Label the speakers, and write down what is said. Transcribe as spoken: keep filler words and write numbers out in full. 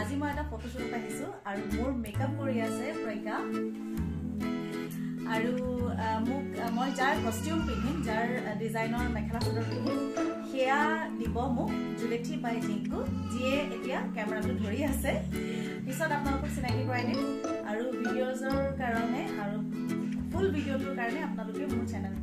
Speaker 1: আজি মই এটা ফটোশ্বুটত আহিছো আৰু মোৰ মেকআপ কৰি আছে প্ৰজ্ঞা আৰু মোক মই যাৰ কস্টিউম পিন্ধিম যাৰ ডিজাইনৰ মেখেলা চাদৰ পিন্ধিম সেয়া দিব মোক জুলেথি বাই জিংকু যিয়ে এতিয়া কেমেৰাটো ধৰি আছে পিছত আপোনালোকক চিনাকি কৰাই দিম আৰু ভিডিঅ'জৰ কাৰণে আৰু ফুল ভিডিঅ'টোৰ কাৰণে আপোনালোকে মোৰ চেনেল